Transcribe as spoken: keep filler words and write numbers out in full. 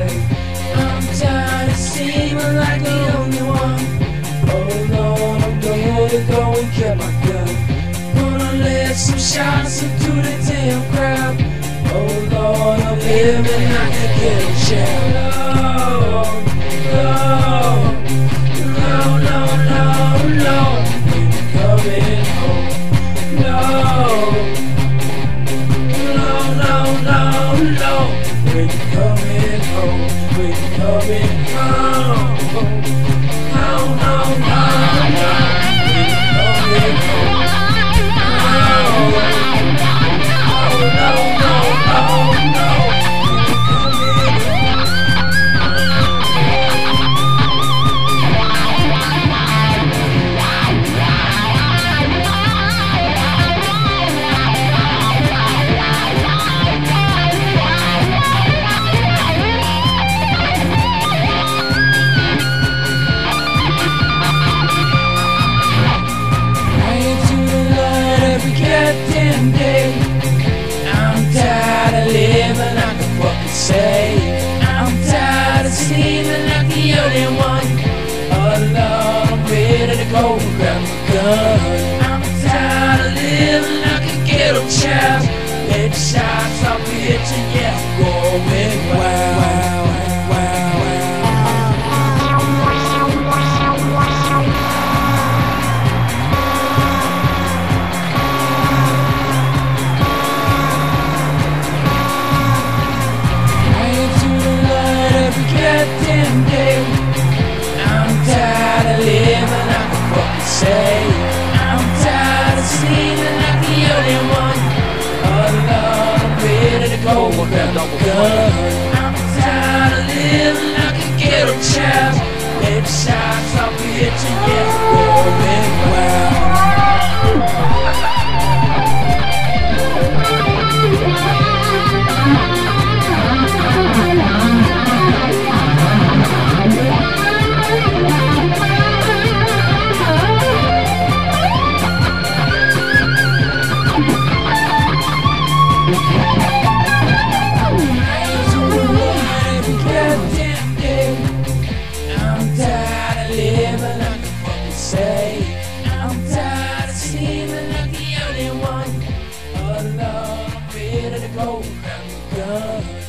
say. I'm tired of seeming like the only one. Oh Lord, I'm gonna go and get my gun. Gonna let some shots into the damn crowd. Oh Lord, I'm living, I can get a shout. Oh, oh, no, no, no, no, when you coming home. No, no, no, no, no, when you coming home, when you coming home. No, no, no, no, when you coming home. I'm tired of living like a fucking slave. I'm tired of seeming like the only one. Oh Lord, I'm ready to go and grab my gun. I'm tired of living like a ghetto child. Let shots off the hitch and yeah, I'm going wild. Goddamn day. I'm tired of living like a fucking slave. I'm tired of seeming like the only one. Oh Lord, I'm ready to go and grab my gun. I'm tired of living like a ghetto child. Let shots off the hitch and yeah, going wild. I'm tired of living like a fucking slave. I'm tired of seeming like the only one. Oh Lord, I'm ready to go and grab my gun.